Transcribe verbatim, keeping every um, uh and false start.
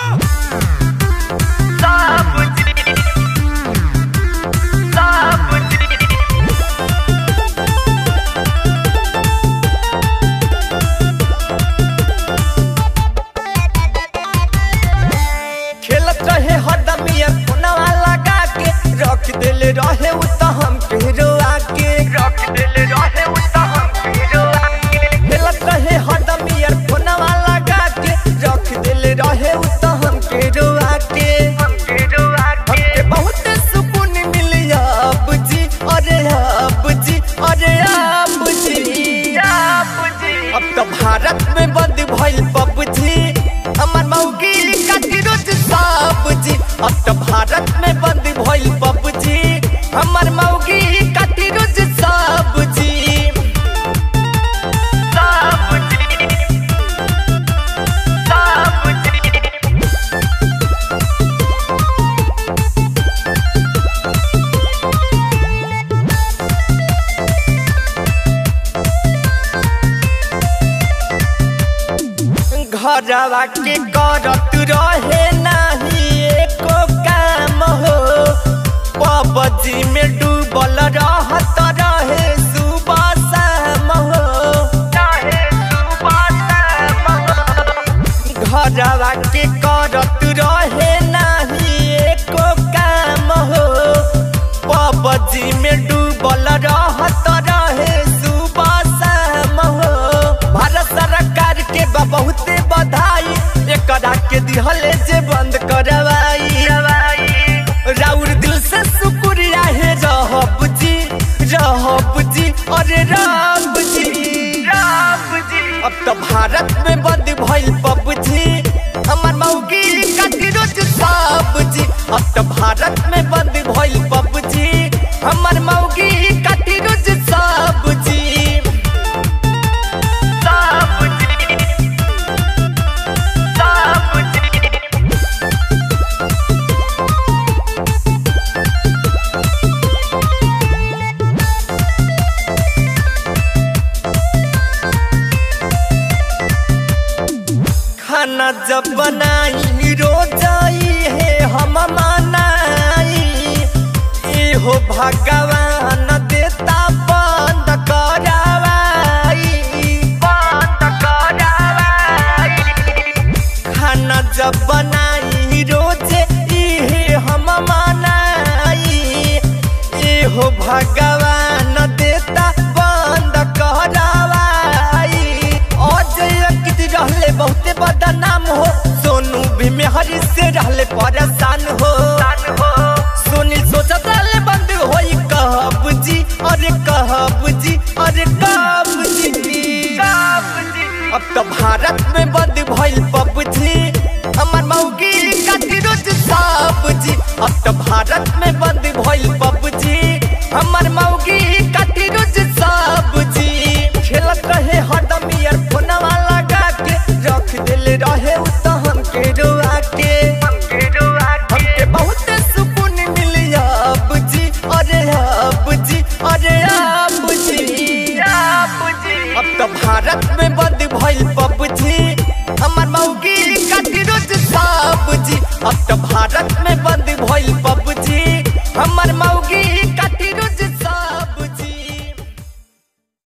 रहे उता हम के रोआ के रख दिल रहे उता हम के रोआ के खेलत रहे हरदम यार फोनवा लगा के रख दिल रहे उता हम के रोआ के हम के रोआ के हमके बहुत सुकून मिलिया अब जी अरे अब जी अरे अब जी अब जी अब तो भारत में बंद भइल पबजी हमार मौगी काटी रोज सब्जी अब तो भारत में बंद भइल पबजी हमार मौगी काटी रोज सब्जी सब्जी सब्जी घरवा के करत रहे नहीं एको काम हो पबजी में डूबल रहत रहे सुबह शाम हो रहे सुबह शाम हो घरवा के करत रहे नहीं एको काम हो पबजी में डूबल रहत रहे सुबह शाम हो भारत सरकार के बहुत बधाई एकरा के दिहले जे बंद करवाई राउर दिल से शुक्रिया है रहब जी रहब जी अरे रब जी रब जी अब तो भारत में बंद भइल पबजी हमार मौगी काटी रोज सब्जी अब तो भारत में बंद भइल पबजी हमार मौगी काटी रोज सब्जी खाना जब बनाई रोजाई है हम मनाई एहो भगवान देता बंद करावाई बंद करावाई खाना जब बनाई रोजे इहे हम मनाई एहो भगवान देता बंद करावाई रहले बहुते बदनाम हो सोनू भी मेहरी से रहले परेशान हो सुनील सोचत रहले बंद होई कहब जी अरे कहब जी अरे कहब जी अब तो भारत में बंद भइल पबजी हमार मौगी काटी रोज सब्जी अब तो भारत में बंद भइल पबजी हमार मौगी काटी रोज सब्जी खेलत रहे हरदम यार फोनवा लगा के रख दिल रहे उता हम के रोआ के हम के रोआ के हमके बहुत सुकून मिलिया अब जी अरे अब जी अरे अब जी अब जी अब तो भारत में बंद भइल पबजी हमार मौगी काटी रोज सब्जी अब तो भारत